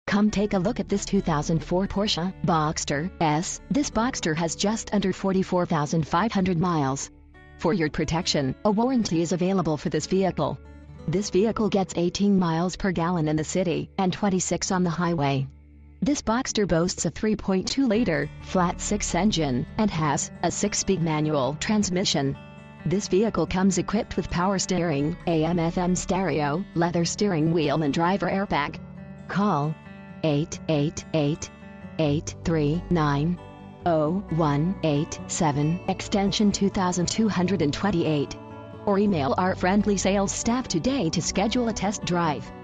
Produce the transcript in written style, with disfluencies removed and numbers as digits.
Come take a look at this 2004 Porsche Boxster S. This Boxster has just under 44,500 miles. For your protection, a warranty is available for this vehicle. This vehicle gets 18 miles per gallon in the city and 26 on the highway. This Boxster boasts a 3.2-liter flat-six engine and has a 6-speed manual transmission. This vehicle comes equipped with power steering, AM/FM stereo, leather steering wheel and driver airbag. Call 888-839-0187 extension 2228 or email our friendly sales staff today to schedule a test drive.